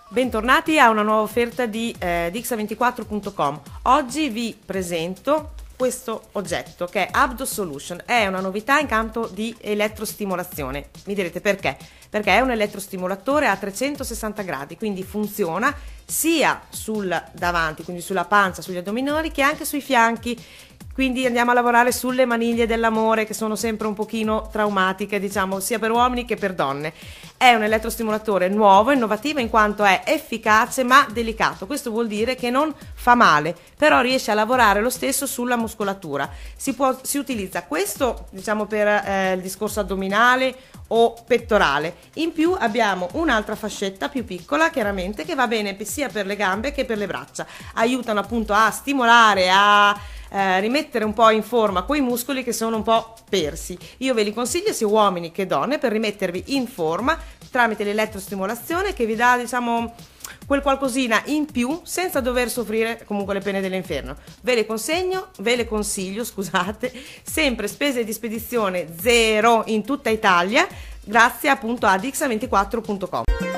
Bentornati a una nuova offerta di Dixa24.com. Oggi vi presento questo oggetto che è Abdo Solution. È una novità in campo di elettrostimolazione. Mi direte perché? Perché è un elettrostimolatore a 360 gradi, quindi funziona sia sul davanti, quindi sulla pancia, sugli addominali, che anche sui fianchi. Quindi andiamo a lavorare sulle maniglie dell'amore, che sono sempre un pochino traumatiche, diciamo, sia per uomini che per donne. È un elettrostimolatore nuovo, innovativo, in quanto è efficace ma delicato. Questo vuol dire che non fa male, però riesce a lavorare lo stesso sulla muscolatura. Si utilizza questo, diciamo, per il discorso addominale o pettorale. In più abbiamo un'altra fascetta più piccola, chiaramente, che va bene sia per le gambe che per le braccia. Aiutano appunto a stimolare, a rimettere un po' in forma quei muscoli che sono un po' persi. Io ve li consiglio sia uomini che donne, per rimettervi in forma tramite l'elettrostimolazione, che vi dà, diciamo, quel qualcosina in più senza dover soffrire comunque le pene dell'inferno. Ve le consiglio, scusate, sempre spese di spedizione zero in tutta Italia, grazie appunto a Dixa24.com.